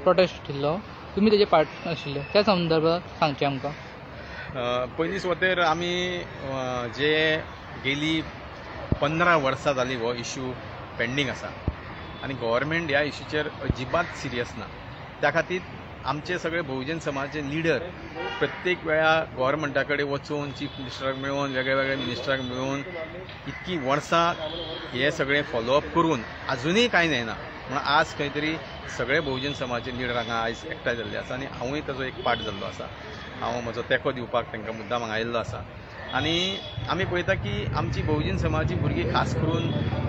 Prostate आशिल्लो, तुमी तेजे पार्ट आशिल्ले, त्या संदर्भात सांगचें आमकां. पयलीं सुवातेर आमी जे गेली 15 वर्सां जाली हो इश्यू पेंडींग आसा आनी गव्हर्मेंट ह्या इश्यूचेर अजिबात सिरियस ना. त्या खातीर आमचे सगळे बहुजन समाजाचे लिडर प्रत्येक वेळा गव्हर्मेंटा कडेन वचून चीफ मिनिस्टराक मेळून वेगळ्या वेगळ्या मिनिस्टराक मेळून इतकी वर्सां हे सगळें फॉलोअप करून आजुनूय कांय जायना. म्हणून आज खंय तरी सगळे बहुजन समाजाचे लिडर हांगा आयज एकठांय जाल्ले आसा आनी हांवूय ताजो एक पार्ट जाल्लो आसा. हांव म्हजो तेंको दिवपाक तांकां मुद्दाम हांगा आयिल्लो आसा. आनी आमी पळयता की आमची बहुजन समाजाची भुरगीं खास करून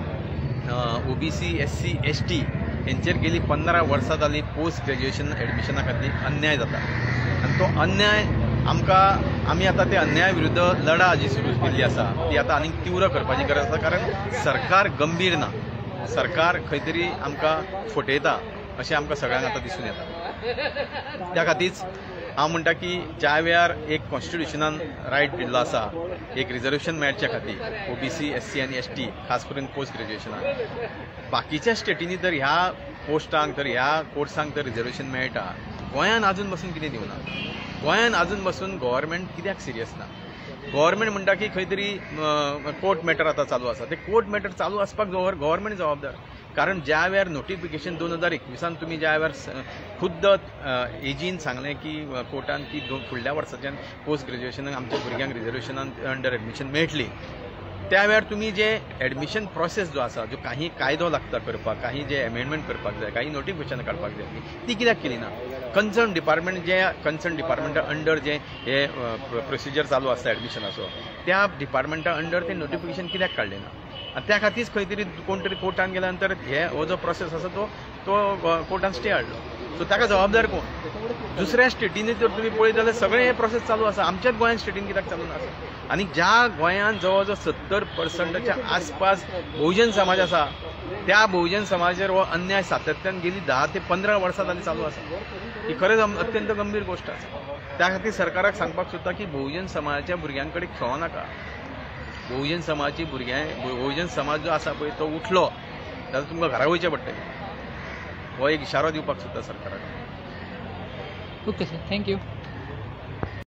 OBC SC ST हेंचेर गेली 15 वर्सां जाली पोस्ट ग्रॅज्युएशन एडमिशना खातीर अन्याय जाता आनी तो अन्याय आमी आतां ते अन्याया विरुद्ध लढा जी सुरू केल्ली आसा ती आतां आनीक तीव्र करपाची गरज आसा. कारण सरकार गंभीर ना, सरकार खंय तरी आमकां फटयता अशें आमकां सगळ्यांक आतां दिसून येता. त्या खातीरच हांव म्हणटा की ज्या वेळार एक कॉन्स्टिट्युशनान रायट दिल्लो आसा एक रिजर्वेशन मेळच्या खातीर OBC SC आनी ST खास करून पोस्ट ग्रॅज्युएशनाक, बाकीच्या स्टेटींनी तर ह्या पोस्टांक तर ह्या कोर्सांक तर रिजर्वेशन मेळटा, गोंयान आजून पासून कितें दिवना. गोंयान आजून पासून गव्हर्मेंट कित्याक सिरियस ना. गव्हर्मेंट म्हणटा की खंय तरी कोर्ट मॅटर आतां चालू आसा, ते कोर्ट मॅटर चालू आसपाक गव्हर्मेंट जबाबदार. कारण ज्या वेळार नोटिफिकेशन 2021 तुमी ज्या वेळार खुद्द एजीन सांगलें की कोर्टान की फुडल्या वर्साच्यान पोस्ट ग्रॅज्युएशनाक आमच्या भुरग्यांक रिजर्वेशनान अंडर एडमिशन मेळटली, त्या वेळार तुमी जे एडमिशन प्रोसेस जो आसा, जो काही कायदो लागता करपाक, काही जे अमेंडमेंट करपाक जाय, काही नोटिफिकेशन काडपाक जाय, ती कित्याक केली ना. कन्सर्न डिपार्टमेंटा अंडर जे हे प्रोसिजर चालू आसता एडमिशनाचो, त्या डिपार्टमेंटा अंडर ते नोटिफिकेशन कित्याक काडलें ना. आनी त्या खातीर खंय तरी कोण तरी कोर्टान गेल्या नंतर हो जो प्रोसेस आसा तो कोर्टान स्टे हाडलो. सो ताका जबाबदार कोण. दुसऱ्या स्टेटींनी जर तुमी पळयत जाल्यार सगळे हे प्रोसेस चालू आसा, आमच्याच गोंयान स्टेटीन कित्याक चालू नासा. आनी ज्या गोंयान जवळ जवळ 70% आसपास बहुजन समाज आसा, त्या बहुजन समाजाचेर हो अन्याय सातत्यान गेली 10 ते 15 वर्सां जाली चालू आसा. ही खरेंच अत्यंत गंभीर गोष्ट आसा. त्या खातीर सरकाराक सांगपाक सोदता की बहुजन समाजाच्या भुरग्यां कडेन खेळो नाका. बहुजन समाज जो आसा पळय तो उठलो जाल्यार तुमकां घरा वयचें पडटलें. हो एक इशारो दिवपाक सोदता सरकाराक. Okay sir, thank you.